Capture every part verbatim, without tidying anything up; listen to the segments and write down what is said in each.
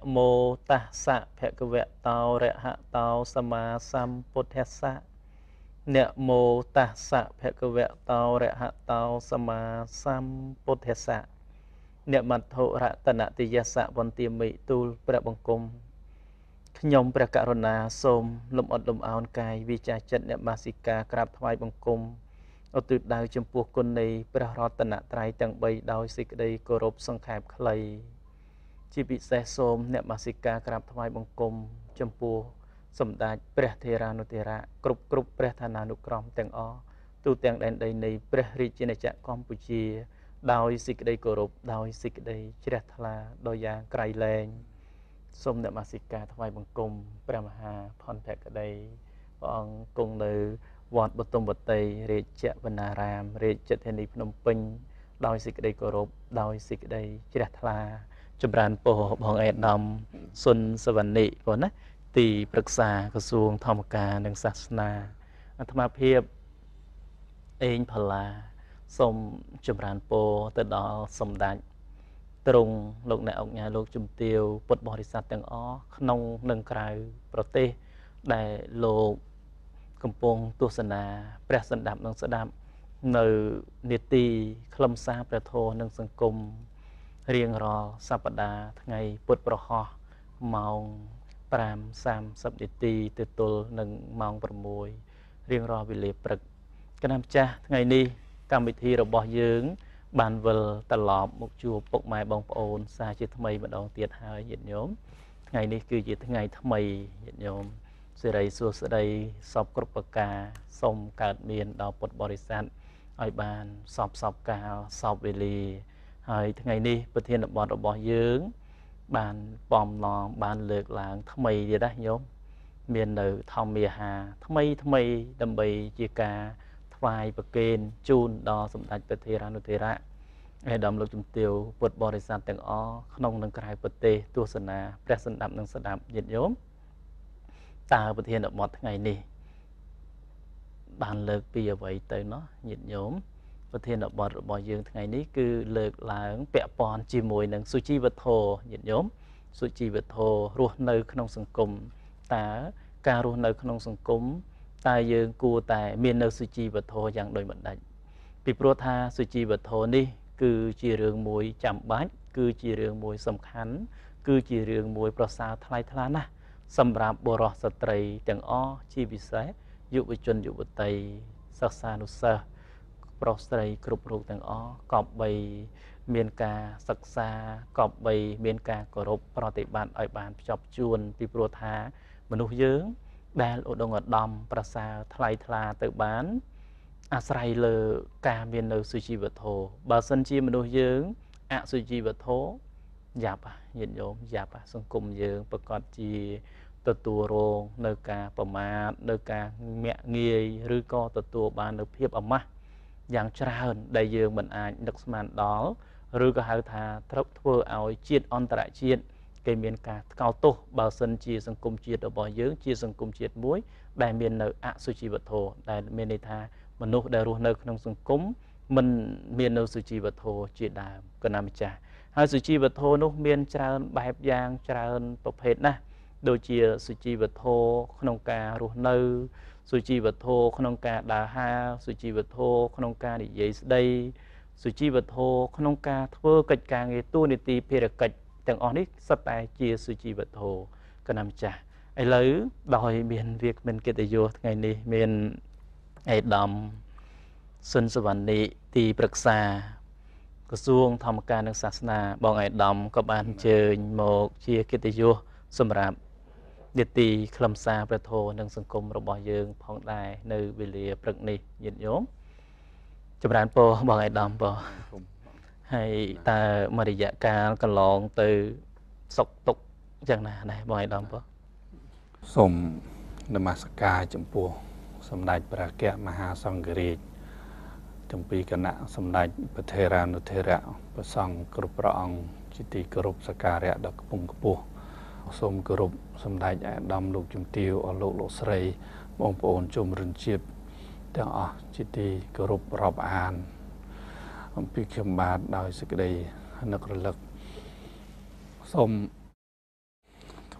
โมตัสสะภะคะวะโตอะระหะโตสัมมาสัมพุทธัสสะนะโมตัสสะภะคะวะโตอะระหะโตสัมมาสัมพุทธัสสะนะมัทธุรัตนติยสสะវន្ទាមិទូលព្រះបង្គំខ្ញុំព្រះករុណាសូមលំអត់លំអោនកាយវិចាចិត្តអ្នកមាសិកាក្រាបថ្វាយបង្គំឧទ្ទិសដៅចំពោះគុណនៃព្រះរតនត្រ័យទាំងបីដោយសេចក្តីគោរពសង្ខេបខ្លីជាពិសេសសូមអ្នកមាសិកាក្រាបថ្វាយបង្គំចំពោះសម្ដេចព្រះថេរានុថេរៈគ្រប់គ្រប់ព្រះឋានានុក្រមទាំងអស់ទូទាំងដែនដីនៃព្រះរាជាណាចក្រកម្ពុជាដោយសេចក្តីគោរពដោយសេចក្តីជ្រះថ្លាដោយយ៉ាងក្រៃលែងសូមអ្នកមាសិកាថ្វាយបង្គំព្រះមហាផនភក្តីព្រះអង្គគង់នៅវត្តបទុមវតីរាជវណ្ណារាមរាជធានីភ្នំពេញដោយសេចក្តីគោរពដោយសេចក្តីជ្រះថ្លាចម្រើនពរបងអេដាមសុនសវណ្ណិបងណាទីប្រឹក្សាក្រសួងធម្មការនិងសាសនាអាត្មាភាពអេងផល្លាសូមចម្រើនពរទៅដល់សម្ដេចទ្រង់លោកអ្នកអង្គញាលោកជំទាវពុទ្ធបរិស័ទទាំងអស់ក្នុងនិងក្រៅប្រទេសដែលលោកកំពុងទស្សនាព្រះសន្តាប់និងស្ដាប់នៅនេតិខ្លឹមសារព្រះធម៌និងសង្គមរៀងរាល់សប្តាហ៍ថ្ងៃពុទ្ធប្រហោះម៉ោងប្រាំសាមសិបនាទីទៅទល់នឹងម៉ោងប្រាំមួយរៀងរាល់វេលាព្រឹកកណាំចាស់ថ្ងៃនេះកម្មវិធីរបស់យើងបានវិលត្រឡប់មកជួបពុកម៉ែបងប្អូនសាជាថ្មីម្ដងទៀតហើយញាតិញោមថ្ងៃនេះគឺជាថ្ងៃថ្មីញាតិញោមសិរីសួស្តីសពគ្រប់ប្រការសូមកើតមានដល់ពុទ្ធបរិស័ទឲ្យបានសពសពកាលសពវេលាហើយថ្ងៃនេះប្រធានបទរបស់យើងបានបំឡងបានលើកឡើងថ្មីទៀតណាញោមមាននៅធម្មាហាថ្មីថ្មីដើម្បីជាការថ្វាយប្រគេនជូនដល់សម្ដេចព្រះថេរានុថេរៈឯកឧត្តមលោកជំទាវពុទ្ធបរិស័ទទាំងអស់ក្នុងនិងក្រៅប្រទេសទស្សនាព្រះសន្តាប់និងស្ដាប់ញាតិញោមតើប្រធានបទថ្ងៃនេះបានលើកពីអ្វីទៅណោះញាតិញោមប្រធានបទរបស់យើងថ្ងៃនេះគឺលើកឡើងពាក់ព័ន្ធជាមួយនឹងសុជីវធម៌ញាតិញោមសុជីវធម៌រស់នៅក្នុងសង្គមតើការរស់នៅក្នុងសង្គមតើយើងគួរតែមាននៅសុជីវធម៌យ៉ាងដូចម្ដេចពីព្រោះថាសុជីវធម៌នេះគឺជារឿងមួយចាំបាច់គឺជារឿងមួយសំខាន់គឺជារឿងមួយប្រសើរថ្លៃថ្លាណាស់សម្រាប់បុរសស្ត្រីទាំងអស់ជាពិសេសយុវជនយុវតីសិស្សានុសិស្សប្រុសស្រីគ្រប់រូបទាំងអស់កប់បីមានការសិក្សាកប់បីមានការគោរពប្រតិបត្តិឲ្យបានភ្ជាប់ជួនពីព្រោះថាមនុស្សយើងដែលឧត្តមឧត្តមប្រសើរថ្លៃថ្លាទៅបានអាស្រ័យលើការមាននៅសុជីវធម៌បើសិនជាមនុស្សយើងអសុជីវធម៌យ៉ាប់ញាតិញោមយ៉ាប់សង្គមយើងប្រកាសជាទទួលរងនៅការប្រមាថនៅការមាក់ងាយឬក៏ទទួលបាននៅភាពអាម៉ាស់យ៉ាងច្រើនដែលយើងមិនអាចនឹកស្មានដល់ឬក៏ហៅថាត្រូវធ្វើឲ្យជាតិអន្តរជាតិគេមានការថ្កោលទោសបើសិនជាសង្គមជាតិរបស់យើងជាសង្គមជាតិមួយដែលមាននៅអសុជីវធម៌ដែលមានន័យថាមនុស្សដែលរស់នៅក្នុងសង្គមមិនមាននៅសុជីវធម៌ជាដើមកណាម្ចាស់ហើយសុជីវធម៌នោះមានច្រើនបែបយ៉ាងច្រើនប្រភេទណាស់ដូចជាសុជីវធម៌ក្នុងការរស់នៅសុជីវធម៌ក្នុងការដើរហើរសុជីវធម៌ក្នុងការនិយាយស្ដីសុជីវធម៌ក្នុងការធ្វើកិច្ចការងារទូនីតិភារកិច្ចទាំងអស់នេះសុទ្ធតែជាសុជីវធម៌កណាម្ចាស់ឥឡូវដោយមានវាគ្មិនកិត្តិយសថ្ងៃនេះមានអេដាមសុនសវណ្ណិទីប្រឹក្សាក្រសួងធម្មការនិងសាសនាបងអេដាមក៏បានអញ្ជើញមកជាកិត្តិយសសម្រាប់នេតិខ្លឹមសារព្រះធម៌និងសង្គមរបស់យើងផងដែរនៅវេលាព្រឹកនេះញាតិញោមចម្រើនពរបងអេដាមបងហើយតើមួយរយៈកាលកន្លងទៅសុខទុក្ខយ៉ាងណាដែរបងអេដាមបងសូមនមស្ការចំពោះសម្ដេចព្រះអគ្គមហាសង្ឃរាជទាំងពីរគណៈសម្ដេចព្រះថេរានុថេរៈព្រះសង្ឃគ្រប់ព្រះអង្គជាទីគោរពសក្ការៈដ៏ខ្ពង់ខ្ពស់សូមគោរពសម្ដេចអាដាមលោកជំទាវអស់លោកលោកស្រីបងប្អូនជនរិនជាតិទាំងអស់ជាទីគោរពរាប់អានអំពីខ្ញុំបាទដោយសេចក្តីនឹករលឹកសូម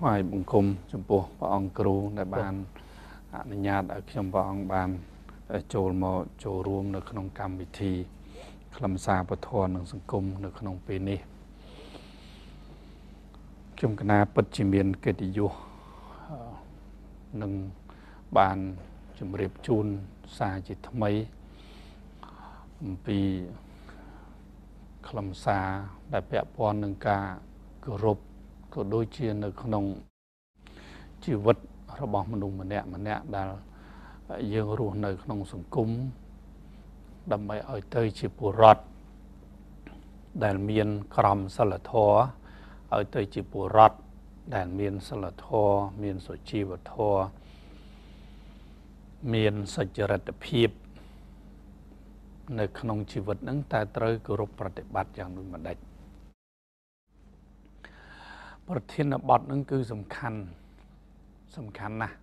ថ្វាយបង្គំចំពោះព្រះអង្គគ្រូដែលបានអនុញ្ញាតឲ្យខ្ញុំព្រះអង្គបានចូលមកចូលរួមនៅក្នុងកម្មវិធីខ្លឹមសារពធនិងសង្គមនៅក្នុងពេលនេះខ្ញុំកណាពិតជាមានកិត្តិយសនឹងបានជម្រាបជូនសារជាថ្មីអំពីខ្លឹមសារដែលពាក់ព័ន្ធនឹងការគោរពក៏ដូចជានៅក្នុងជីវិតរបស់មនុស្សម្នាក់ម្នាក់ដែលយើងរស់នៅក្នុងសង្គមដើម្បីឲ្យទៅជាពលរដ្ឋដែលមានក្រមសីលធម៌ឲ្យទៅជាពលរដ្ឋដែលមានសីលធម៌មានសុជីវធម៌មានសុចរិតភាពនៅក្នុងជីវិតហ្នឹងតែត្រូវគោរពប្រតិបត្តិយ៉ាងដូចម្ដេចប្រធានបទហ្នឹងគឺសំខាន់សំខាន់ណាស់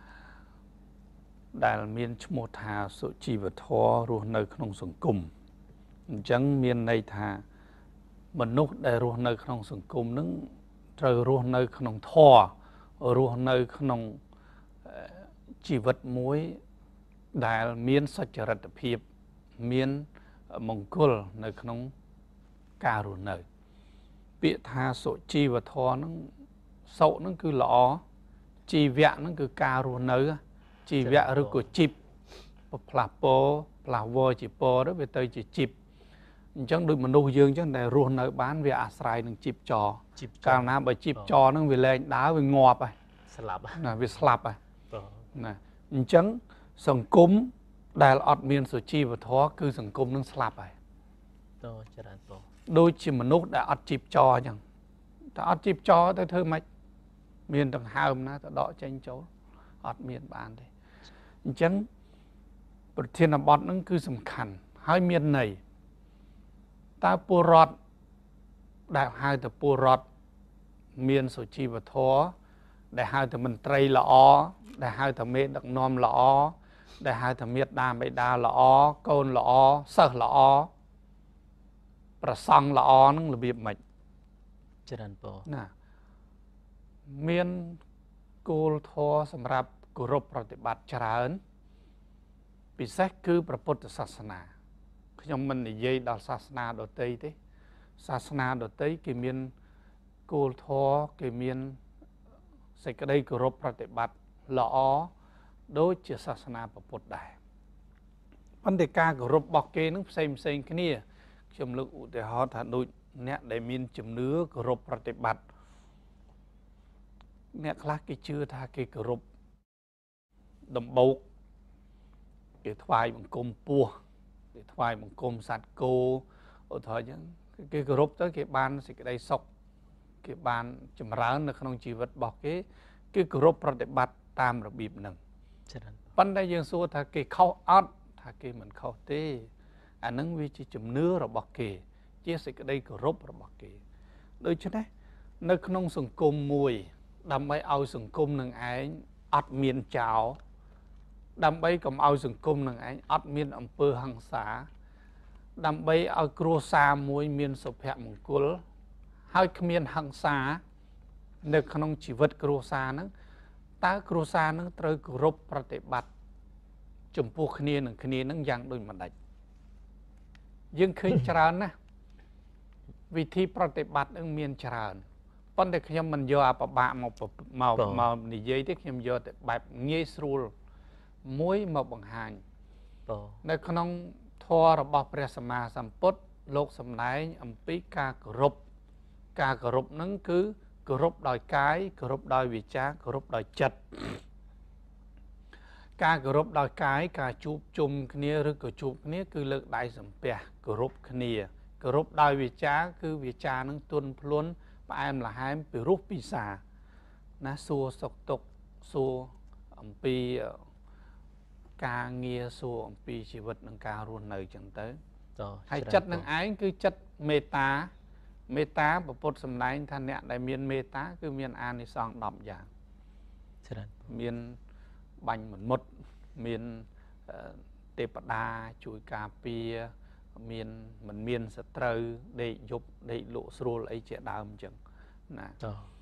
ដែលមានឈ្មោះថាសុជីវធម៌រស់នៅក្នុងសង្គមអញ្ចឹងមានន័យថាមនុស្សដែលរស់នៅក្នុងសង្គមហ្នឹងត្រូវរស់នៅក្នុងធម៌រស់នៅក្នុងជីវិតមួយដែលមានសុចរិតភាពមានមង្គលនៅក្នុងការរស់នៅពាក្យថាសុជីវធម៌ហ្នឹងសុហ្នឹងគឺល្អជីវៈហ្នឹងគឺការរស់នៅជីវៈឬក៏ជីពផ្លាស់ពរផ្លាស់វជាពរទៅវាទៅជាជីពអញ្ចឹងដូចមនុស្សយើងអញ្ចឹងដែលរស់នៅបានវាអាស្រ័យនឹងជីពចរកាលណាបើជីពចរហ្នឹងវាលែងដើរវាងាប់ហើយស្លាប់ណាវាស្លាប់ហើយណាអញ្ចឹងសង្គមដែលអត់មានសុជីវធម៌គឺសង្គមនឹងស្លាប់ហើយតើច្រើនតដូចជាមនុស្សដែលអត់ជីពចរអញ្ចឹងតែអត់ជីពចរទៅធ្វើម៉េចមានដង្ហើមណាទៅដកចេញចូលអត់មានបានទេអញ្ចឹងប្រធានបទហ្នឹងគឺសំខាន់ហើយមានន័យតើពលរដ្ឋដែលហៅទៅពលរដ្ឋមានសុជីវធម៌ដែលហៅទៅមន្ត្រីល្អដែលហៅទៅមេដឹកនាំល្អដែលហៅថាមេដាបេដាល្អកូនល្អសិស្សល្អប្រសង់ល្អហ្នឹងរបៀបម៉េចច្រើនពណាមានគោលធម៌សម្រាប់គោរពប្រតិបត្តិច្រើនពិសេសគឺព្រះពុទ្ធសាសនាខ្ញុំមិននិយាយដល់សាសនាដទៃទេសាសនាដទៃគេមានគោលធម៌គេមានសេចក្តីគោរពប្រតិបត្តិល្អដូចជាសាសនាពុទ្ធដែរប៉ុន្តែការគោរពរបស់គេនឹងផ្សេងផ្សេងគ្នាខ្ញុំលើកឧទាហរណ៍ថាដូចអ្នកដែលមានជំនឿគោរពប្រតិបត្តិអ្នកខ្លះគេជឿថាគេគោរពដំបូកគេថ្វាយបង្គំពស់គេថ្វាយបង្គំសត្វគោឧទាហរណ៍អញ្ចឹងគេគោរពទៅគេបានសេចក្តីសុខគេបានចម្រើននៅក្នុងជីវិតរបស់គេគឺគោរពប្រតិបត្តិតាមរបៀបហ្នឹងប៉ុន្តែយើងសួរថាគេខុសអត់ថាគេមិនខុសទេអាហ្នឹងវាជាជំនឿរបស់គេជាសេចក្តីគោរពរបស់គេដូច្នេះនៅក្នុងសង្គមមួយដើម្បីឲ្យសង្គមនឹងឯងអត់មានចោលដើម្បីកុំឲ្យសង្គមនឹងឯងអត់មានអំពើហិង្សាដើម្បីឲ្យគ្រួសារមួយមានសុភមង្គលហើយគ្មានហិង្សានៅក្នុងជីវិតគ្រួសារហ្នឹងតើគ្រួសារនឹងត្រូវគោរពប្រតិបត្តិចំពោះគ្នានឹងគ្នានឹងយ៉ាងដូចម្ដេចយើងឃើញច្រើនណាស់វិធីប្រតិបត្តិនឹងមានច្រើនប៉ុន្តែខ្ញុំមិនយកអបបាក់មកមកមកនិយាយទេខ្ញុំយកតែបែបងាយស្រួលមួយមកបង្ហាញនៅក្នុងធម៌របស់ព្រះសម្មាសម្ពុទ្ធលោកសម្ដែងអំពីការគោរពការគោរពនឹងគឺគោរពដោយកាយគោរពដោយវាចាគោរពដោយចិត្តការគោរពដោយកាយការជួបជុំគ្នាឬក៏ជួបគ្នាគឺលើកដៃសំពះគោរពគ្នាគោរពដោយវាចាគឺវាចានឹងទន់ភ្លន់ផ្អែមល្ហែមពីរោះពិសាណាសួរសុខទុក្ខសួរអំពីការងារសួរអំពីជីវិតនិងការរស់នៅចឹងទៅហើយចិត្តនឹងឯងគឺចិត្តមេត្តាមេត្តាពុទ្ធសម្ដែងថាអ្នកដែលមានមេត្តាគឺមានអានិសង្សដប់យ៉ាងច្រើនមានបាញ់មិនមុតមានទេពតាជួយការពារមានមិនមានសត្រូវដេកយប់ដេកលក់ស្រួលអីជាដើមអញ្ចឹងណា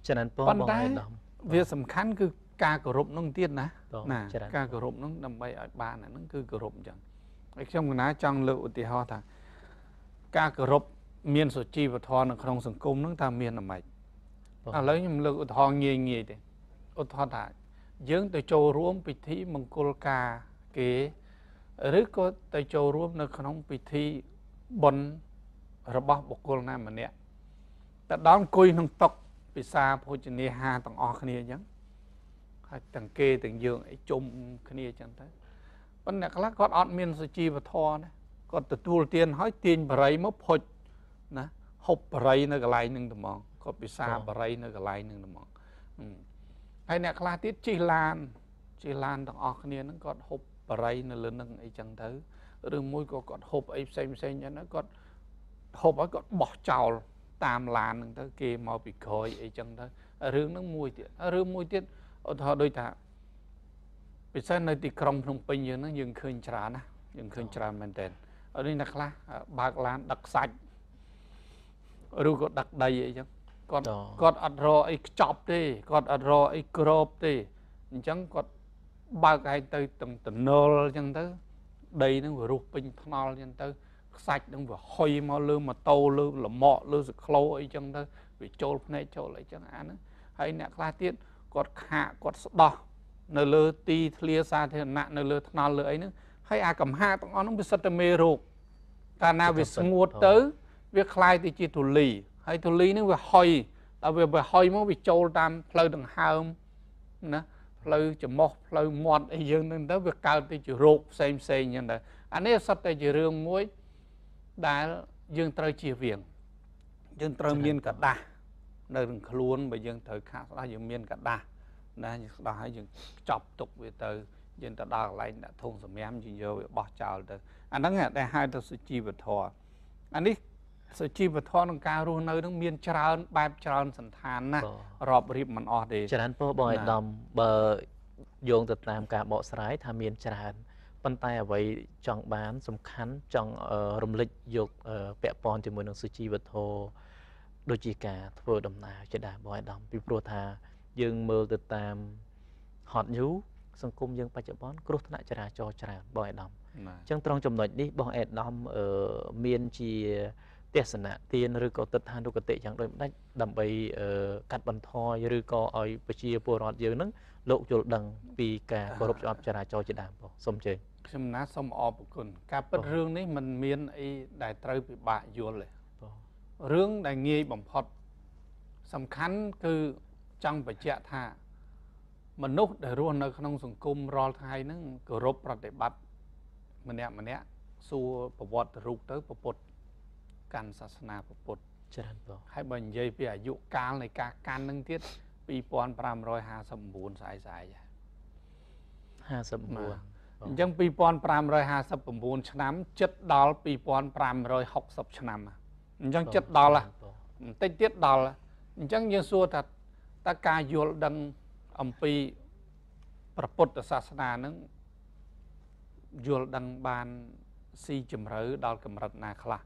ฉะนั้นพ่อบอกไอ้ดำវាសំខាន់គឺការគោរពនឹងទៀតណាណាការគោរពនឹងដើម្បីឲ្យបានអាហ្នឹងគឺគោរពអញ្ចឹងហើយខ្ញុំកណាចង់លើកឧទាហរណ៍ថាការគោរពមានសុជីវធម៌នៅក្នុងសង្គមហ្នឹងថាមានអ្មេចឥឡូវខ្ញុំលើកឧទាហរណ៍ងាយងាយទេឧទាហរណ៍ថាយើងទៅចូលរួមពិធីមង្គលការគេឬក៏ទៅចូលរួមនៅក្នុងពិធីបុណ្យរបស់បុគ្គលណាម្នាក់តែដល់អង្គុយក្នុងតុពិសាភោជនាហារទាំងអស់គ្នាអញ្ចឹងហើយទាំងគេទាំងយើងអីជុំគ្នាអញ្ចឹងទៅប៉ុន្តែខ្លះគាត់អត់មានសុជីវធម៌ណាគាត់ទទួលទានហើយទាញបរិយមកផុចណាហូបបរិយនៅកន្លែងនឹងត្មងគាត់ពិសាបរិយនៅកន្លែងនឹងត្មងហើយអ្នកខ្លះទៀតជិះឡានជិះឡានទាំងអស់គ្នាហ្នឹងគាត់ហូបបរិយនៅលើនឹងអីចឹងទៅឬមួយក៏គាត់ហូបអីផ្សេងផ្សេងចឹងហ្នឹងគាត់ហូបហើយគាត់បោះចោលតាមឡានហ្នឹងទៅគេមកពីក្រោយអីចឹងទៅរឿងហ្នឹងមួយទៀតរឿងមួយទៀតឧទាហរណ៍ដូចថាពិសេសនៅទីក្រុងភ្នំពេញយើងហ្នឹងយើងឃើញច្រើនណាយើងឃើញច្រើនមែនតើអត់នេះអ្នកខ្លះបើកឡានដឹកសាច់ឬក៏ដឹកដីអីចឹងគាត់គាត់អត់រកអីខ្ចប់ទេគាត់អត់រកអីក្របទេអញ្ចឹងគាត់បើកឲ្យទៅទាំងតំណុលអញ្ចឹងទៅដីហ្នឹងវារុះពេញថ្នល់អញ្ចឹងទៅខ្សាច់ហ្នឹងវាហុយមកលើម៉ូតូលើលម៉កលើសក្លោអីចឹងទៅវាចូលភ្នែកចូលអីចឹងអាហ្នឹងហើយអ្នកខ្លះទៀតគាត់ខាកគាត់ស្ដោះនៅលើទីធ្លាសាធារណៈនៅលើថ្នល់លើអីហ្នឹងហើយអាកំហាទាំងអស់ហ្នឹងវាសិតតែមេរោគកាលណាវាស្ងួតទៅវាคล้ายទៅជាធូលីហើយធូលីហ្នឹងវាហុយដល់វាវាហុយមកវាចូលតាមផ្លូវដង្ហើមណាផ្លូវច្រមុះផ្លូវមាត់អីយើងហ្នឹងទៅវាកើតទៅជារោគផ្សេងផ្សេងអញ្ចឹងទៅអានេះសិតតែជារឿងមួយដែលយើងត្រូវជៀសវាងយើងត្រូវមានកដាស់នៅក្នុងខ្លួនបើយើងត្រូវខាកស្ដាស់យើងមានកដាស់ណាយើងស្ដាស់ហើយយើងចប់ទុកវាទៅយើងទៅដល់កន្លែងដាក់ធុងសម្រាមយើងយកវាបោះចោលទៅអាហ្នឹងដែលហៅទៅសុជីវធម៌អានេះសុជីវធម៌ក្នុងការរស់នៅនឹងមានច្រើនបែបច្រើនសន្តានណារាប់រៀបមិនអស់ទេច្រើនពោះបងឯកឧត្តមបើយោងទៅតាមការបកស្រាយថាមានច្រើនប៉ុន្តែអ្វីចង់បានសំខាន់ចង់រំលឹកយកពាក់ព័ន្ធជាមួយនឹងសុជីវធម៌ដូចជាការធ្វើដំណើរជាដើមបងឯកឧត្តមពីព្រោះថាយើងមើលទៅតាមហត់យូរសង្គមយើងបច្ចុប្បន្នគ្រោះថ្នាក់ចរាចរណ៍ច្រើនបងឯកឧត្តមអញ្ចឹងត្រង់ចំណុចនេះបងឯកឧត្តមមានជាទស្សនៈទានឬក៏ទិដ្ឋានុគតិយ៉ាងដូចម្ដេចដើម្បីកាត់បន្ថយឬក៏ឲ្យប្រជាពលរដ្ឋយើងនឹងលោកយល់ដឹងពីការគោរពច្បាប់ចរាចរណ៍ជាដើមបងសូមអញ្ជើញខ្ញុំណាសូមអរគុណការពិតរឿងនេះมันមានអីដែលត្រូវពិបាកយល់ទេរឿងដែលងាយបំផុតសំខាន់គឺចង់បញ្ជាក់ថាមនុស្សដែលរស់នៅក្នុងសង្គមរាល់ថ្ងៃហ្នឹងគោរពប្រតិបត្តិម្នាក់ម្នាក់សួរប្រវត្តិរូបទៅពុទ្ធកាន់សាសនាពុទ្ធច្រើនបងហើយបើនិយាយពីអាយុកាលនៃការកាន់នឹងទៀតពីរពាន់ប្រាំរយហាសិប៩ស្អែកស្អែកហាសិប៩អញ្ចឹងពីរពាន់ប្រាំរយហាសិប៩ឆ្នាំចិត្តដល់ពីរពាន់ប្រាំរយហុកសិបឆ្នាំអញ្ចឹងចិត្តដល់បន្តិចទៀតដល់អញ្ចឹងយើងសួរថាតើការយល់ដឹងអំពីព្រះពុទ្ធសាសនានឹងយល់ដឹងបានស៊ីជម្រៅដល់កម្រិតណាខ្លះ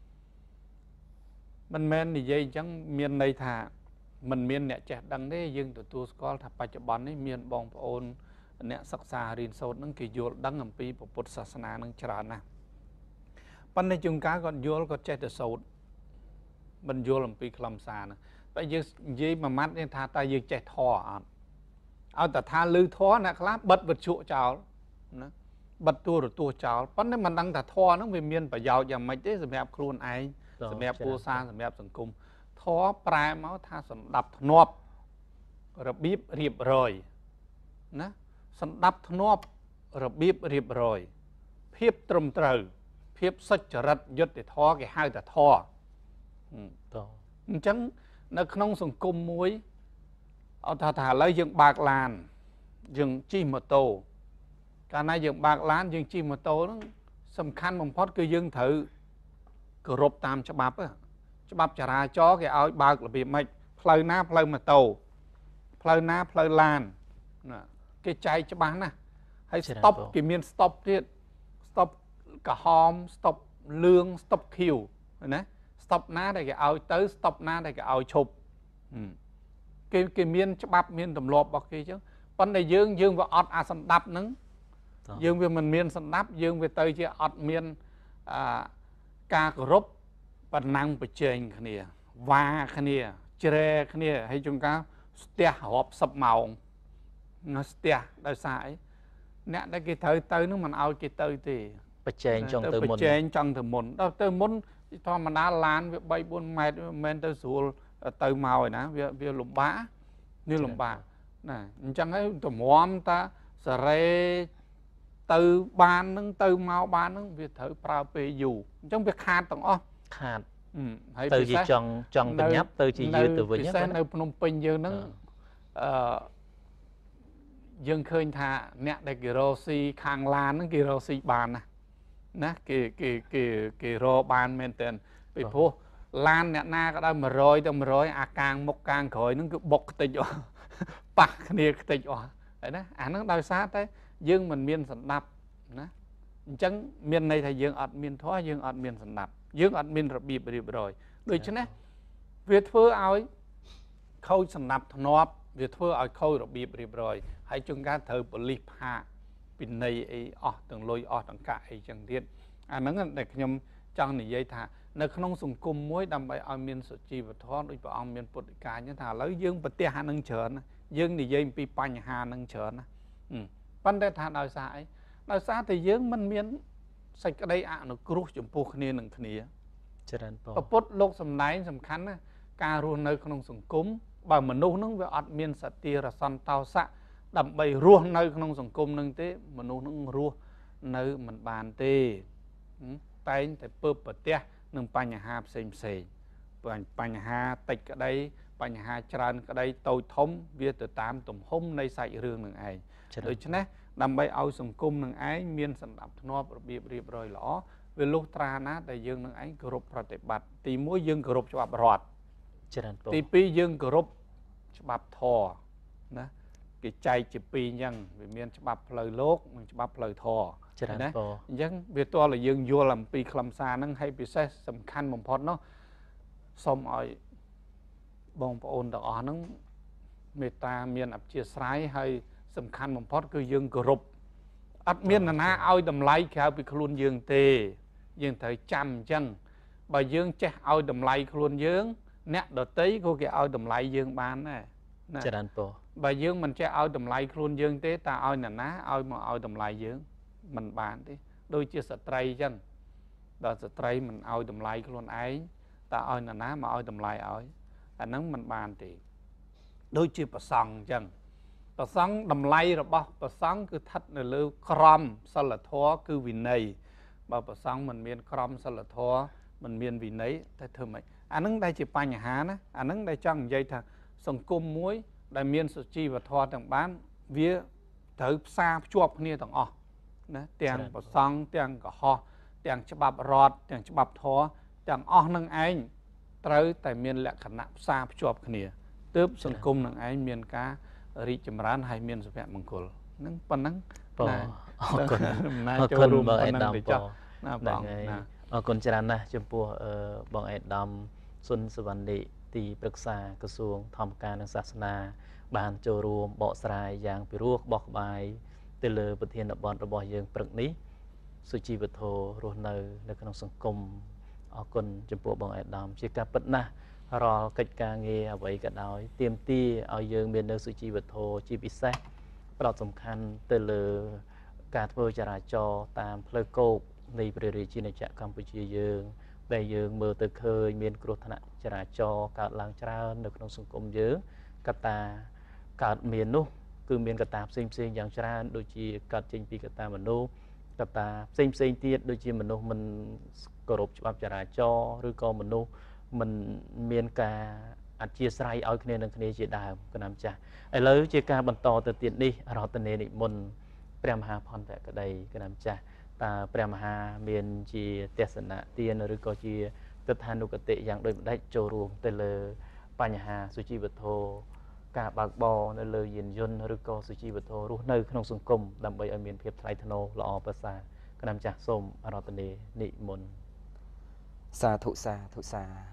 មិនមែននិយាយអញ្ចឹងមានន័យថាមិនមានអ្នកចេះដឹងទេយើងទទួលស្គាល់ថាបច្ចុប្បន្ននេះមានបងប្អូនអ្នកសិក្សារៀនសូត្រនឹងគេយល់ដឹងអំពីពុទ្ធសាសនានឹងច្រើនណាស់ប៉ុន្តែជួនកាលគាត់យល់គាត់ចេះតែសូត្រមិនយល់អំពីខ្លឹមសារហ្នឹងតែយើងនិយាយមួយម៉ាត់នេះថាតើយើងចេះធម៌អត់ឲ្យតែថាលឺធម៌អ្នកខ្លះបិទវិទ្យុចោលណាបិទទូរទស្សន៍ចោលប៉ុន្តែមិនដឹងថាធម៌ហ្នឹងវាមានប្រយោជន៍យ៉ាងម៉េចទេសម្រាប់ខ្លួនឯងសម្រាប់គ្រួសារសម្រាប់សង្គមធម៌ប្រែមកថាសម្ដាប់ធ្នាប់របៀបរៀបរយណាសម្ដាប់ធ្នាប់របៀបរៀបរយភាពត្រឹមត្រូវភាពសុចរិតយុត្តិធម៌គេហៅថាធម៌តអញ្ចឹងនៅក្នុងសង្គមមួយអត់ថាថាឥឡូវយើងបើកឡានយើងជិះម៉ូតូកាលណាយើងបើកឡានយើងជិះម៉ូតូហ្នឹងសំខាន់បំផុតគឺយើងត្រូវគោរពតាមច្បាប់ច្បាប់ចរាចរណ៍គេឲ្យបើករបៀបម៉េចផ្លូវណាផ្លូវម៉ូតូផ្លូវណាផ្លូវឡានណាគេចែកច្បាស់ណាស់ហើយ stop គេមាន stop ទៀត stop ក្រហម stop លឿង stop ខៀវណា stop ណាដែលគេឲ្យទៅ stop ណាដែលគេឲ្យឈប់គេគេមានច្បាប់មានទម្លាប់របស់គេចឹងប៉ុន្តែយើងយើងវាអត់អាសន្តាប់ហ្នឹងយើងវាមិនមានសន្តាប់យើងវាទៅជាអត់មានអាការគោរពបណ្ណាំងប្រជែងគ្នាវ៉ាគ្នាជ្រែគ្នាហើយជួនកាលស្ទះរាប់សិបម៉ោងណាស្ទះដោយសារអីអ្នកដែលគេត្រូវទៅនឹងមិនឲ្យគេទៅទេប្រជែងចង់ទៅមុនប្រជែងចង់ទៅមុនដល់ទៅមុនធម្មតាឡានវាបីបួនម៉ែត្រមិនមែនទៅស្រួលទៅមកឯណាវាវាលំបាកនេះលំបាកណាអញ្ចឹងហើយតម្រាំតាសារ៉េទៅបាននឹងទៅមកបាននឹងវាត្រូវប្រើពេលយូរអញ្ចឹងវាខាតទាំងអស់ខាតហើយទៅជាចង់ចង់ប្រញាប់ទៅជាយឺតទៅវិញពិសេសនៅភ្នំពេញយើងហ្នឹងអឺយើងឃើញថាអ្នកដែលគេរកស៊ីខាងឡានហ្នឹងគេរកស៊ីបានណាណាគេគេគេគេរកបានមែនតើពីព្រោះឡានអ្នកណាក៏ដោយមួយរយទៅមួយរយអាកាងមុខកាងក្រោយហ្នឹងគឺបុកខ្ទេចអស់ប៉ះគ្នាខ្ទេចអស់ហើយណាអាហ្នឹងដោយសារតែយើងមិនមានសន្តាប់ណាអញ្ចឹងមានន័យថាយើងអត់មានធម៌យើងអត់មានសន្តាប់យើងអត់មានរបៀបរៀបរយដូច្នេះវាធ្វើឲ្យខូចសន្តាប់ធ្នាប់វាធ្វើឲ្យខូចរបៀបរៀបរយហើយជួនកាលត្រូវប៉ូលីសផាកពិន័យអីអស់ទាំងលុយអស់ទាំងកាក់អីចឹងទៀតអាហ្នឹងដែលខ្ញុំចង់និយាយថានៅក្នុងសង្គមមួយដើម្បីឲ្យមានសុជីវធម៌ដូចព្រះអង្គមានពុទ្ធិកាចឹងថាឥឡូវយើងប្រទះអានឹងច្រើនណាយើងនិយាយអំពីបញ្ហានឹងច្រើនណាប៉ុន្តែថាដោយសារអីដោយសារតែយើងមិនមានសេចក្តីអនុគ្រោះចំពោះគ្នានឹងគ្នាច្រើនពព្រះពុទ្ធលោកសម្ដែងសំខាន់ណាការរស់នៅក្នុងសង្គមបើមនុស្សនឹងវាអត់មានសតិរសន្តោសៈដើម្បីរស់នៅក្នុងសង្គមនឹងទេមនុស្សនឹងរស់នៅមិនបានទេតែងតែពើប្រទះនឹងបញ្ហាផ្សេងផ្សេងបញ្ហាតិចក្តីបញ្ហាច្រើនក្តីតូចធំវាទៅតាមទំហំនៃសាច់រឿងនឹងឯងដូច្នេះដើម្បីឲ្យសង្គមនឹងឯងមានសណ្ដាប់ធ្នាប់របៀបរៀបរយល្អវាលុះត្រាណាដែលយើងនឹងឯងគោរពប្រតិបត្តិទីមួយយើងគោរពច្បាប់រដ្ឋច្រើនទីពីរយើងគោរពច្បាប់ធម៌ណាគេចែកជាពីរអញ្ចឹងវាមានច្បាប់ផ្លូវលោកនិងច្បាប់ផ្លូវធម៌ច្រើនណាអញ្ចឹងវាទាល់តែយើងយល់អំពីខ្លឹមសារហ្នឹងហើយពិសេសសំខាន់បំផុតនោះសូមឲ្យបងប្អូនទាំងអស់ហ្នឹងមេត្តាមានអធ្យាស្រ័យហើយសំខាន់បំផុតគឺយើងគោរពអត់មាននរណាឲ្យតម្លៃក្រៅពីខ្លួនយើងទេយើងត្រូវចាំអញ្ចឹងបើយើងចេះឲ្យតម្លៃខ្លួនយើងអ្នកដតីក៏គេឲ្យតម្លៃយើងបានដែរណាច្រើនពបើយើងមិនចេះឲ្យតម្លៃខ្លួនយើងទេតើឲ្យនរណាឲ្យមកឲ្យតម្លៃយើងមិនបានទេដូចជាស្ត្រីអញ្ចឹងដល់ស្ត្រីមិនឲ្យតម្លៃខ្លួនឯងតើឲ្យនរណាមកឲ្យតម្លៃឲ្យអាហ្នឹងមិនបានទេដូចជាប្រសង់អញ្ចឹងប្រសង់តម្លៃរបស់ប្រសង់គឺស្ថិតនៅលើក្រមសីលធម៌គឺវិន័យបើប្រសង់មិនមានក្រមសីលធម៌មិនមានវិន័យតែធ្វើម៉េចអាហ្នឹងដែលជាបញ្ហាណាអាហ្នឹងដែលចង់និយាយថាសង្គមមួយដែលមានសុជីវធម៌ទាំងបានវាត្រូវផ្សារភ្ជាប់គ្នាទាំងអស់ណាទាំងប្រសង់ទាំងកុហកទាំងច្បាប់រដ្ឋទាំងច្បាប់ធម៌ទាំងអស់នឹងឯងត្រូវតែមានលក្ខណៈផ្សារភ្ជាប់គ្នាទើបសង្គមនឹងឯងមានការរីកចម្រើនហើយមានសុភមង្គលហ្នឹងប៉ុណ្ណឹងណាអរគុណអរគុណបងអេដាមបងណាបងណាអរគុណច្រើនណាស់ចំពោះបងអេដាមសុនសវណ្ណិទីប្រឹក្សាក្រសួងធម្មការនិងសាសនាបានចូលរួមបកស្រាយយ៉ាងពិរោះបោះក្បាយទៅលើប្រធានបទរបស់យើងព្រឹកនេះសុជីវធម៌រស់នៅនៅក្នុងសង្គមអរគុណចំពោះបងអេដាមជាការពិតណាស់រាល់កិច្ចការងារអ្វីក៏ដោយទាមទារឲ្យយើងមាននៅសុជីវធម៌ជាពិសេសផ្ដោតសំខាន់ទៅលើការធ្វើចរាចរណ៍តាមផ្លូវគោកនៃព្រះរាជាណាចក្រកម្ពុជាយើងដែលយើងមើលទៅឃើញមានគ្រោះថ្នាក់ចរាចរណ៍កើតឡើងច្រើននៅក្នុងសង្គមយើងកត្តាកើតមាននោះគឺមានកត្តាផ្សេងផ្សេងយ៉ាងច្រើនដូចជាកើតចេញពីកត្តាមនុស្សកត្តាផ្សេងផ្សេងទៀតដូចជាមនុស្សមិនគោរពច្បាប់ចរាចរណ៍ឬក៏មនុស្សមិនមានការអធ្យាស្រ័យឲ្យគ្នានឹងគ្នាជាដើមគណៈម្ចាស់ឥឡូវជាការបន្តទៅទៀតនេះរតនេនិមន្តព្រះមហាផន្តក្តីគណៈម្ចាស់តើព្រះមហាមានជាទេសនៈទានឬក៏ជាទិដ្ឋានុគតិយ៉ាងដូចម្ដេចចូលរួមទៅលើបញ្ហាសុជីវធម៌ការបើកបរនៅលើយានយន្តឬក៏សុជីវធម៌រស់នៅក្នុងសង្គមដើម្បីឲ្យមានភាពថ្លៃថ្នូរល្អប្រសើរគណៈម្ចាស់សូមរតនេនិមន្តសាធុសាធុសាធុ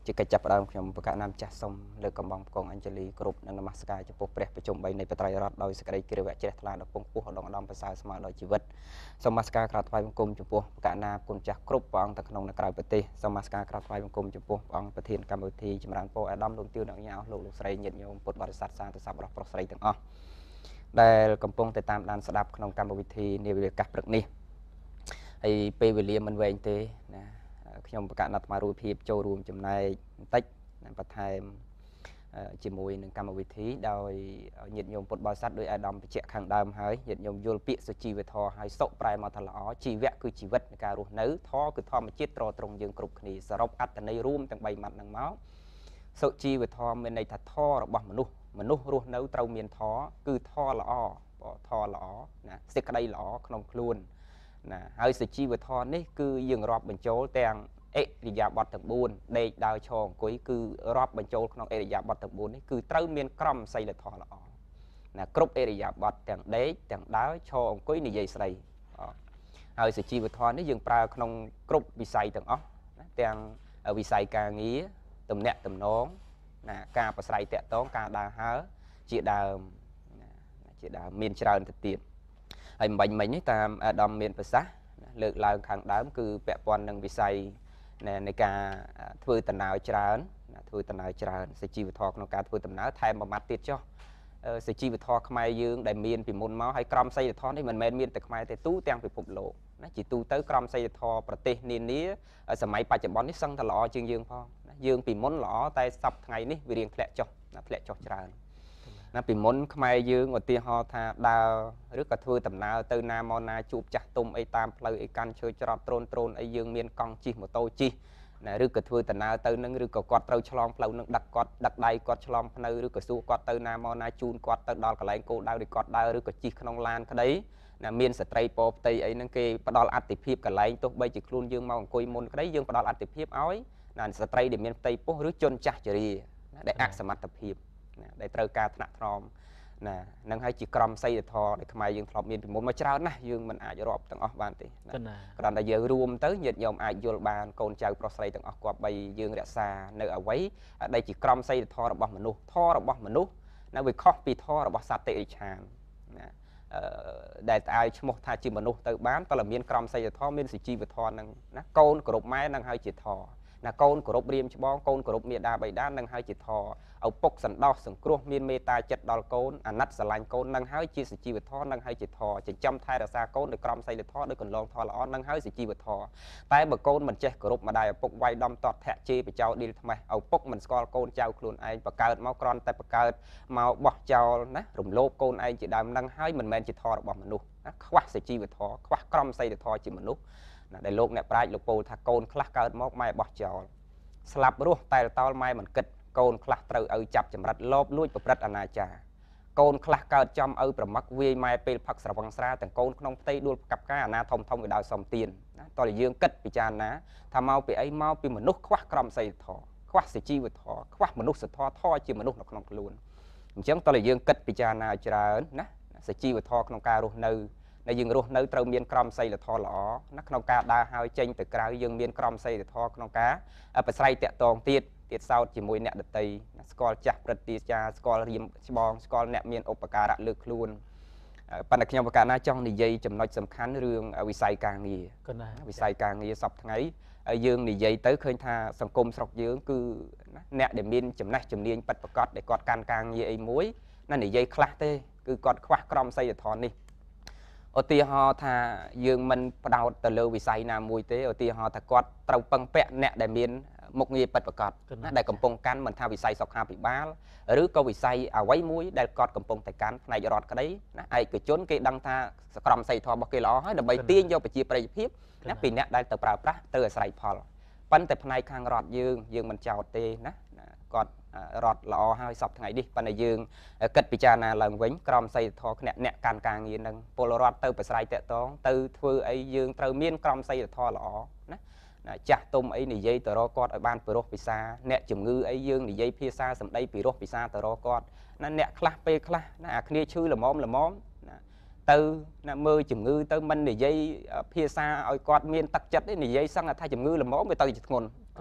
ជាកិច្ចចាប់ផ្ដើមខ្ញុំប្រកាសនាមចាស់សូមលើកកំបងកងអញ្ជលីគ្រប់និងនមស្ការចំពោះព្រះប្រជុំបីនៃបត្រៃរដ្ឋដោយសេចក្តីគិរវៈជ្រះថ្លាដល់ពងពោះឧត្តមឧត្តមប្រសើរស្មើដោយជីវិតសូមនមស្ការក្រាបថ្វាយបង្គំចំពោះប្រកាសនាមគុណចាស់គ្រប់ព្រះអង្គទាំងក្នុងនិងក្រៅប្រទេសសូមនមស្ការក្រាបថ្វាយបង្គំចំពោះព្រះអង្គប្រធានកម្មវិធីចម្រើនពរអាដាមលោកទាវអ្នកញ៉ាលោកលោកស្រីញាតិញោមពុទ្ធបរិស័ទសាធុសពរបស់ប្រុសស្រីទាំងអស់ដែលកំពុងតែតាមដានស្ដាប់ក្នុងកម្មវិធីនាវេកាសព្រឹកនេះហើយពេលវេលាមិនវែងទេណាខ្ញុំប្រកាសណាត់អាត្មារូបភាពចូលរួមចំណែកបន្តិចបន្ថែមជាមួយនឹងកម្មវិធីដោយញាតិញោមពុទ្ធបរិស័ទដោយអាដាមបញ្ជាក់ខាងដើមហើយញាតិញោមយល់ពាក្យសុជីវធម៌ហើយសុប្រែមកថាល្អជីវៈគឺជីវិតនៃការរស់នៅធម៌គឺធម្មជាតិត្រត្រង់យើងគ្រប់គ្នាសរុបអត្តន័យរួមទាំងបីម៉ាត់ហ្នឹងមកសុជីវធម៌មានន័យថាធម៌របស់មនុស្សមនុស្សរស់នៅត្រូវមានធម៌គឺធម៌ល្អធម៌ល្អណាសេចក្តីល្អក្នុងខ្លួនណាហើយសុជីវធម៌នេះគឺយើងរាប់បញ្ចូលទាំងអិរិយាបថទាំងបួនដេកដើរឈរអង្គុយគឺរាប់បញ្ចូលក្នុងអិរិយាបថទាំងបួននេះគឺត្រូវមានក្រមសីលធម៌ល្អណាគ្រប់អិរិយាបថទាំងដេកទាំងដើរឈរអង្គុយនិយាយស្ដីហើយសុជីវធម៌នេះយើងប្រើក្នុងគ្រប់វិស័យទាំងអស់ណាទាំងវិស័យការងារទំនាក់ទំនងណាការប្រស្រ័យតាក់ទងការដើរហើរជាដើមណាជាដើមមានច្រើនទៅទៀតហើយមិនបាញ់មិញនេះតាមអាដាមមានប្រសាសន៍លើកឡើងខាងដើមគឺពាក់ព័ន្ធនឹងវិស័យនៃការធ្វើដំណើរច្រើនធ្វើដំណើរច្រើនសុជីវធម៌ក្នុងការធ្វើដំណើរថែមមួយម៉ាត់ទៀតចុះសុជីវធម៌ខ្មែរយើងដែលមានពីមុនមកហើយក្រមសីលធម៌នេះមិនមែនមានតែខ្មែរទេទូទាំងពិភពលោកណាជាទូទៅក្រមសីលធម៌ប្រទេសនានាសម័យបច្ចុប្បន្ននេះសឹងតែល្អជាងយើងផងណាយើងពីមុនល្អតែសប្តាហ៍ថ្ងៃនេះវារៀងធ្លាក់ចុះណាធ្លាក់ចុះច្រើនណាពីមុនខ្មែរយើងឧទាហរណ៍ថាដើរឬក៏ធ្វើដំណើរទៅណាមកណាជួបចាស់ទុំអីតាមផ្លូវអីកាន់ឈើច្រត់ត្រូនត្រូនអីយើងមានកង់ជិះម៉ូតូជិះណាឬក៏ធ្វើដំណើរទៅនឹងឬក៏គាត់ត្រូវឆ្លងផ្លូវនឹងដឹកគាត់ដឹកដៃគាត់ឆ្លងភ្នៅឬក៏សួរគាត់ទៅណាមកណាជូនគាត់ទៅដល់កន្លែងគោលដៅដែលគាត់ដើរឬក៏ជិះក្នុងឡានក្តីណាមានស្ត្រីពផ្ទៃអីហ្នឹងគេផ្ដល់អត្ថិភាពកន្លែងទោះបីជាខ្លួនយើងមកអង្គុយមុនក្តីយើងផ្ដល់អត្ថិភាពឲ្យណាស្ត្រីដែលមានផ្ទៃពោះឬជនចាស់ជរាណាដែលអសមត្ថភាពណាដែលត្រូវការថ្នាក់ថ្នមណានឹងហើយជាក្រមសីលធម៌ដែលខ្មែរយើងធ្លាប់មានពីមុនមកច្រើនណាស់យើងមិនអាចរាប់ទាំងអស់បានទេគ្រាន់តែយើងរួមទៅញាតិញោមអាចយល់បានកូនចៅប្រុសស្រីទាំងអស់គប្បីយើងរក្សានៅអ្វីដែលជាក្រមសីលធម៌របស់មនុស្សធម៌របស់មនុស្សនៅវាខុសពីធម៌របស់សត្វតិរិឆានណាអឺដែលតែឲ្យឈ្មោះថាជាមនុស្សទៅបានតើមានក្រមសីលធម៌មានសុជីវធម៌នឹងណាកូនគោរពម៉ែនឹងហើយជាធម៌ណាកូនគោរពរៀមច្បងកូនគោរពមាតាបិតានឹងហើយជាធម៌ឪពុកសន្តោសសង្គ្រោះមានមេត្តាចិត្តដល់កូនអាណិតស្រឡាញ់កូននឹងហើយជាសុជីវធម៌នឹងហើយជាធម៌ចិញ្ចឹមថែរក្សាកូនដោយក្រមសីលធម៌ដោយកន្លងធម៌ល្អនឹងហើយសុជីវធម៌តែបើកូនមិនចេះគោរពម្ដាយឪពុកវាយដំតតធាក់ជេរបចោឌីលថ្មេះឪពុកមិនស្គាល់កូនចៅខ្លួនឯងបកើតមកគ្រាន់តែបកើតមកបោះចោលណារំលោភកូនឯងជាដើមនឹងហើយមិនមែនជាធម៌របស់មនុស្សណាខ្វះសុជីវធម៌ខ្វះក្រមសីលធម៌ជាមនុស្សណាដែលលោកអ្នកប្រាជ្ញលោកពោលថាកូនខ្លះកើតមកម៉ែបោះចោលស្លាប់រស់តែតោលម៉ែមិនគិតកូនខ្លះត្រូវឲ្យចាប់ចម្រិតលបលួចប្រព្រឹត្តអនាចារកូនខ្លះកើតចំឲ្យប្រមឹកវាយម៉ែពេលផឹកស្រវឹងស្រាទាំងកូនក្នុងផ្ទៃដួលកាប់ការអាណាធំធំវាដោយសំទៀនណាតោះយើងគិតពិចារណាថាមកពីអីមកពីមនុស្សខ្វះក្រមសីលធម៌ខ្វះសុជីវធម៌ខ្វះមនុស្សធម៌ធម៌ជាមនុស្សនៅក្នុងខ្លួនអញ្ចឹងតោះយើងគិតពិចារណាច្រើនណាសុជីវធម៌ក្នុងការរស់នៅនៅយើងរស់នៅត្រូវមានក្រមសីលធម៌ល្អណាក្នុងការដើរហើយចេញទៅក្រៅយើងមានក្រមសីលធម៌ក្នុងការប្រស្រ័យតាក់ទងទៀតទៀតសោតជាមួយអ្នកដតីស្គាល់ចាស់ព្រឹទ្ធាចារ្យស្គាល់រៀមច្បងស្គាល់អ្នកមានឧបការៈលើកខ្លួនប៉ុន្តែខ្ញុំប្រកាសណាចង់និយាយចំណុចសំខាន់រឿងវិស័យការងារវិស័យការងារសពថ្ងៃយើងនិយាយទៅឃើញថាសង្គមស្រុកយើងគឺអ្នកដែលមានចំណេះជំនាញពិតប្រាកដដែលគាត់កាន់ការងារអីមួយណានិយាយខ្លះទេគឺគាត់ខ្វះក្រមសីលធម៌នេះឧទាហរណ៍ថាយើងមិនផ្ដោតទៅលើវិស័យណាមួយទេឧទាហរណ៍ថាគាត់ត្រូវពឹងពាក់អ្នកដែលមានមុខងារពិតប្រាកដណាដែលកំពុងកាន់មិនថាវិស័យសុខាភិបាលឬក៏វិស័យអ្វីមួយដែលគាត់កំពុងតែកាន់ផ្នែករដ្ឋក្តីណាឯកជនគេដឹងថាក្រមសីលធម៌របស់គេល្អហើយដើម្បីទាញយកប្រជាប្រិយភាពណាពីអ្នកដែលទៅប្រើប្រាស់ទៅអាស្រ័យផលប៉ុន្តែផ្នែកខាងរដ្ឋយើងយើងមិនចោទទេណាគាត់រត់ល្អហើយសពថ្ងៃនេះប៉ុន្តែយើងគិតពិចារណាឡើងវិញក្រមសីលធម៌អ្នកអ្នកកាន់ការងារនឹងពលរដ្ឋទៅប្រស្រ័យតាក់ទងទៅធ្វើអីយើងត្រូវមានក្រមសីលធម៌ល្អណាចាស់ទុំអីនិយាយទៅរកគាត់ឲ្យបានពិរោះពិសាអ្នកជំងឺអីយើងនិយាយភាសាសម្ដីពិរោះពិសាទៅរកគាត់ណាអ្នកខ្លះពេលខ្លះណាអាគ្នាឈឺល្មមល្មមណាទៅណាមើលជំងឺទៅមិននិយាយភាសាឲ្យគាត់មានទឹកចិត្តទេនិយាយសឹងថាជំងឺល្មមវាទៅជាធ្ងន់ណា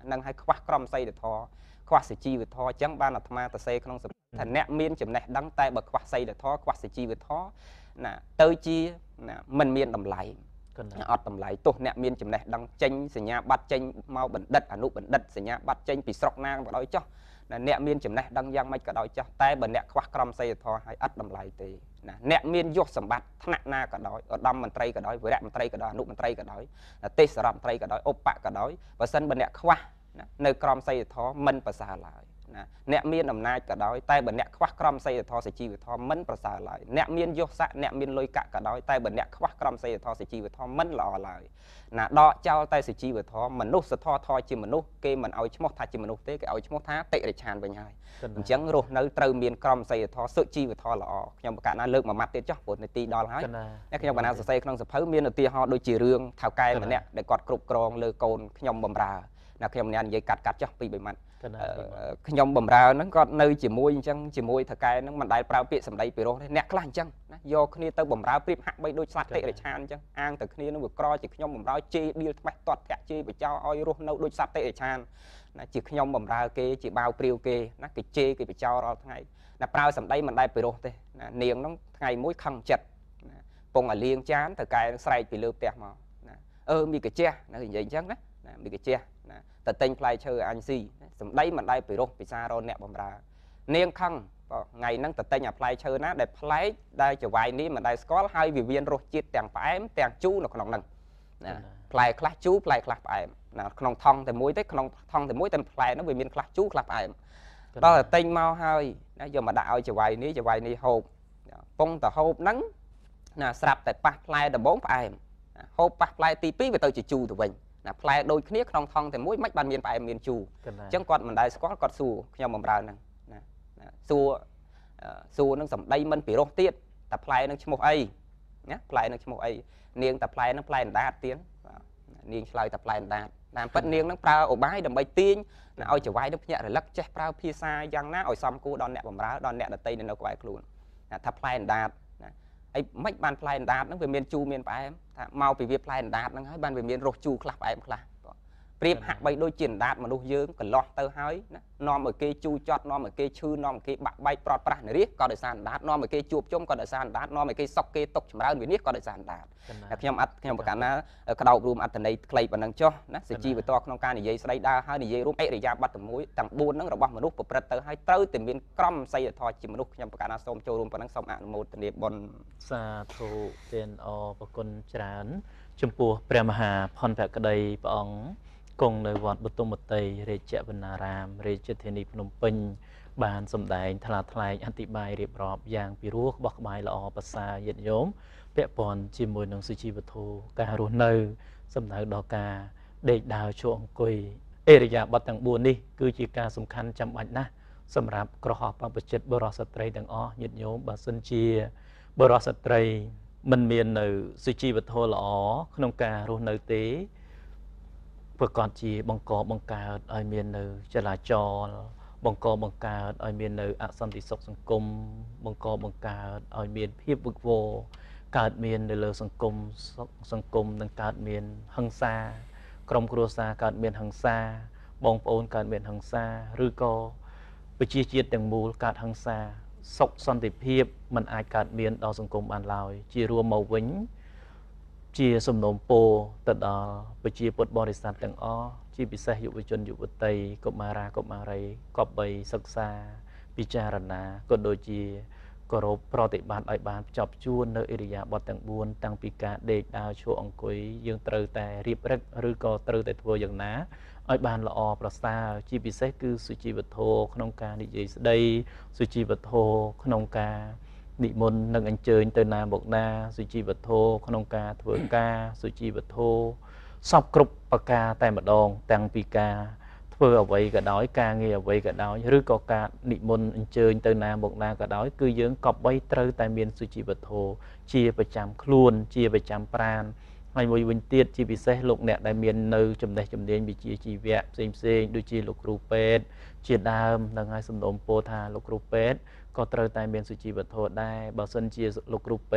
នឹងឲ្យខ្វះក្រមសីលធម៌ខ្វះសុជីវធម៌អញ្ចឹងបានអាត្មាទៅសេក្នុងថាអ្នកមានចំណេះដឹងតែបើខ្វះសីលធម៌ខ្វះសុជីវធម៌ណាទៅជាមិនមានតម្លៃអត់តម្លៃទោះអ្នកមានចំណេះដឹងចេញសញ្ញាបត្រចេញមកបណ្ឌិតអនុបណ្ឌិតសញ្ញាបត្រចេញពីស្រុកណាក៏ដោយចុះអ្នកមានចំណេះដឹងយ៉ាងម៉េចក៏ដោយចុះតែបើអ្នកខ្វះក្រមសីលធម៌ហើយអត់តម្លៃទេណាអ្នកមានយសសម្បត្តិថ្នាក់ណាក៏ដោយឧត្តមមន្ត្រីក៏ដោយវីរៈមន្ត្រីក៏ដោយអនុមន្ត្រីក៏ដោយទេសរដ្ឋមន្ត្រីក៏ដោយឧបបៈក៏ដោយបើសិនបើអ្នកខ្វះនៅក្រមសីលធម៌មិនប្រសើរឡើយណាអ្នកមានអំណាចក៏ដោយតែបើអ្នកខ្វះក្រមសីលធម៌សុជីវធម៌មិនប្រសើរឡើយអ្នកមានយសស័ក្តិអ្នកមានលុយកាក់ក៏ដោយតែបើអ្នកខ្វះក្រមសីលធម៌សុជីវធម៌មិនល្អឡើយណាដកចោលតែសុជីវធម៌មនុស្សសធធជាមនុស្សគេមិនឲ្យឈ្មោះថាជាមនុស្សទេគេឲ្យឈ្មោះថាតិរិឆានវិញហើយអញ្ចឹងរស់នៅត្រូវមានក្រមសីលធម៌សុជីវធម៌ល្អខ្ញុំប្រកាសណាលើកមួយម៉ាត់ទៀតចុះព្រោះនាទីដល់ហើយអ្នកខ្ញុំកណាសរសេរក្នុងសភៅមានឧទាហរណ៍ដូចជារឿងថៅកែម្នាក់ដែលគាត់គ្រប់គ្រងលើកូនខ្ញុំបំរើណាខ្ញុំម្នាក់និយាយកាត់កាត់ចុះពីរបីម៉ាត់ខ្ញុំបំរើហ្នឹងគាត់នៅជាមួយអញ្ចឹងជាមួយថៅកែហ្នឹងមិនដែលប្រើពាក្យសម្ដីពីរោះទេអ្នកខ្លះអញ្ចឹងណាយកគ្នាទៅបំរើប្រៀបហាក់បីដូចសត្វតិរិឆានអញ្ចឹងអាងតែគ្នានឹងវាក្រជាខ្ញុំបំរើជេរឌៀលថ្មេះទាត់ធាក់ជេរបចោឲ្យរស់នៅដូចសត្វតិរិឆានណាជាខ្ញុំបំរើគេជាបាវព្រាវគេណាគេជេរគេបចោរាល់ថ្ងៃណាប្រើសម្ដីមិនដែលពីរោះទេណានាងហ្នឹងថ្ងៃមួយខឹងចិត្តណាពងឲ្យលៀងចានថៅកែស្រែកពីលើផ្ទះមកណាអឺមីកាជះណានិយាយអញ្ចឹងណាណាមីកាជះណាតែតែងផ្លែឈើអញស៊ីសម្ដីមិនដែលពីរោះពិសាររអ្នកបំរើនាងខឹងថ្ងៃហ្នឹងតែតែងអាផ្លែឈើណាដែលប្លែកដែលចវាយនេះមិនដែលស្គាល់ហើយវាមានរសជាតិទាំងផ្អែមទាំងជូរនៅក្នុងហ្នឹងណាផ្លែខ្លះជូរផ្លែខ្លះផ្អែមណាក្នុងថង់តែមួយទេក្នុងថង់តែមួយតែផ្លែហ្នឹងវាមានខ្លះជូរខ្លះផ្អែមដល់តែតែងមកហើយណាយកមកដាក់ឲ្យចវាយនេះចវាយនេះហូបពងតែហូបហ្នឹងណាស្រាប់តែប៉ះផ្លែដំបងផ្អែមហូបប៉ះផ្លែទីពីរវាទៅជាជូរទៅវិញណាផ្លែដូចគ្នាក្នុងថង់តែមួយមិនបានមានផ្អែមមានជូរអញ្ចឹងគាត់មិនដែលស្គាល់គាត់សួរខ្ញុំបំរើហ្នឹងណាសួរសួរនឹងសម្ដីមិនពីរោះទៀតតែផ្លែនឹងឈ្មោះអីណាផ្លែនឹងឈ្មោះអីនាងតែផ្លែនឹងផ្លែអណ្ដាតទៀតនាងឆ្លើយតែផ្លែអណ្ដាតតាមពិតនាងនឹងប្រើឧបាយដើម្បីទាញឲ្យចវាយនឹងភ្ញាក់រលឹកចេះប្រើភាសាយ៉ាងណាឲ្យសមគួរដល់អ្នកបំរើដល់អ្នកដតីនៅក្បែរខ្លួនថាផ្លែអណ្ដាតណាអីមិនបានផ្លែអណ្ដាតហ្នឹងវាមានជូរមានផ្អែមថាមកពីវាផ្លែអណ្ដាតហ្នឹងហើយបានវាមានរសជូរខ្លះផ្អែមខ្លះប្រៀបហាក់បីដូចជាអណ្ដាតមនុស្សយើងកន្លោះទៅហើយណានាំឲ្យគេជូរចត់នាំឲ្យគេឈឺនាំឲ្យគេបាក់បែកប្រត់ប្រាស់នារីក៏ដោយសារអណ្ដាតនាំឲ្យគេជួបជុំក៏ដោយសារអណ្ដាតនាំឲ្យគេសុកគេຕົកចម្រើនវិនិច្ឆ័យក៏ដោយសារអណ្ដាតតែខ្ញុំអត់ខ្ញុំប្រកាសណាក្តោបរួមអត្ថន័យខ្លីប៉ុណ្ណឹងចុះណាសុជីវធម៌ក្នុងការនិយាយស្ដីដើរហើយនិយាយរួមអិរិយាបថទាំងមួយទាំងបួនហ្នឹងរបស់មនុស្សប្រព្រឹត្តទៅហើយត្រូវតែមានក្រមសីលធម៌ជាមនុស្សខ្ញុំប្រកាសណាសូមចូលរួមប៉ុណ្ណឹងសូមអនុមោទនាបុណ្យសាធុទានអរប្រគុណច្រើនចំពោះព្រះមហាផនភក្តីព្រះអង្គគង់នៅវត្តបទុមវតីរាជវណ្ណារាមរាជធានីភ្នំពេញបានសម្ដែងថ្លាថ្លែងអធិប្បាយរៀបរាប់យ៉ាងពីរោះក្បោះក្បាយល្អប្រសើរញាតិញោមពាក់ព័ន្ធជាមួយនឹងសុជីវធម៌ការរស់នៅសំដៅដល់ការដេកដើរឈរអង្គុយអិរិយាបថទាំងបួននេះគឺជាការសំខាន់ចាំបាច់ណាស់សម្រាប់ក្រហមបព្វជិតបុរសស្ត្រីទាំងអស់ញាតិញោមបើសិនជាបុរសស្ត្រីមិនមាននៅសុជីវធម៌ល្អក្នុងការរស់នៅទេប្រកបជាបង្កបង្កើតឲ្យមាននៅចលាចលបង្កបង្កើតឲ្យមាននៅអសន្តិសុខសង្គមបង្កបង្កើតឲ្យមានភាពវឹកវរកើតមាននៅលើសង្គមសង្គមនឹងកើតមានហិង្សាក្រុមគ្រួសារកើតមានហិង្សាបងប្អូនកើតមានហិង្សាឬក៏ប្រជាជាតិទាំងមូលកើតហិង្សាសុខសន្តិភាពมันអាចកើតមានដល់សង្គមបានឡើយជារួមមកវិញជាសំណូមពរទៅដល់ប្រជាពុទ្ធបរិស័ទទាំងអស់ជាពិសេសយុវជនយុវតីកុមារាកុមារីគប្បីសិក្សាពិចារណាក៏ដូចជាគោរពប្រតិបត្តិឲ្យបានភ្ជាប់ជួននៅអិរិយាបថទាំងបួនតាំងពីការដេកដើរឈរអង្គុយយើងត្រូវតែរៀបរឹកឬក៏ត្រូវតែធ្វើយ៉ាងណាឲ្យបានល្អប្រសើរជាពិសេសគឺសុជីវធម៌ក្នុងការនិយាយស្ដីសុជីវធម៌ក្នុងការនិមន្តនឹងអញ្ជើញទៅណាមកណាសុជីវធម៌ក្នុងការធ្វើការសុជីវធម៌សពគ្រប់ប្រការតែម្ដងតាំងពីការធ្វើអ្វីក៏ដោយការងារអ្វីក៏ដោយឬក៏ការនិមន្តអញ្ជើញទៅណាមកណាក៏ដោយគឺយើងគប្បីត្រូវតែមានសុជីវធម៌ជាប្រចាំខ្លួនជាប្រចាំប្រាណហើយមួយវិញទៀតជាពិសេសលោកអ្នកដែលមាននៅចំណេះជំនាញវិជ្ជាជីវៈផ្សេងផ្សេងដូចជាលោកគ្រូពេទ្យជាដើមនឹងឲ្យសំណូមពរថាលោកគ្រូពេទ្យក៏ត្រូវតែមានសុជីវធម៌ដែរបើសិនជាលោកគ្រូពេទ្យ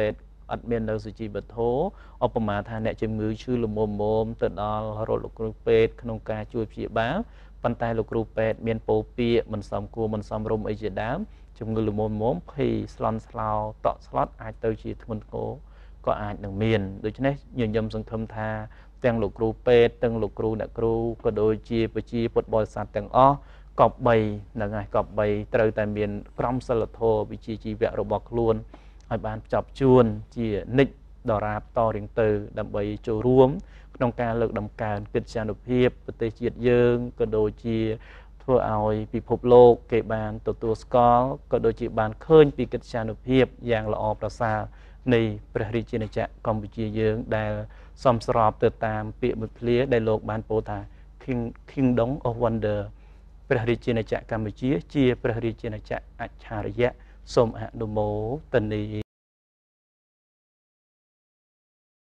អត់មាននៅសុជីវធម៌ឧបមាថាអ្នកជំងឺឈឺលមុំមុំទៅដល់រត់លោកគ្រូពេទ្យក្នុងការជួយព្យាបាលប៉ុន្តែលោកគ្រូពេទ្យមានពោលពាក្យមិនសមគួរមិនសមរម្យអីជាដើមជំងឺលមុំមុំភ័យស្លន់ស្លោតក់ស្លុតអាចទៅជាធ្ងន់ធ្ងរក៏អាចនឹងមានដូច្នេះញញឹមសង្ឃឹមថាទាំងលោកគ្រូពេទ្យទាំងលោកគ្រូអ្នកគ្រូក៏ដូចជាប្រជាពុទ្ធបរិស័ទទាំងអស់កប់បីនឹងហើយកប់បីត្រូវតែមានក្រមសីលធម៌វិជ្ជាជីវៈរបស់ខ្លួនឲ្យបានចប់ជួនជានិច្ចដរាបតរៀងទៅដើម្បីចូលរួមក្នុងការលើកដំកើងកិត្យានុភាពប្រទេសជាតិយើងក៏ដូចជាធ្វើឲ្យពិភពលោកគេបានទទួលស្គាល់ក៏ដូចជាបានឃើញពីកិត្យានុភាពយ៉ាងល្អប្រសើរនៃព្រះរាជាណាចក្រកម្ពុជាយើងដែលសមស្របទៅតាមពាក្យមួយឃ្លាដែលលោកបានពោលថា King Kingdom of Wonder ព្រះរាជាណាចក្រកម្ពុជាជាព្រះរាជាណាចក្រអច្ឆរិយៈសូមអនុមោទនា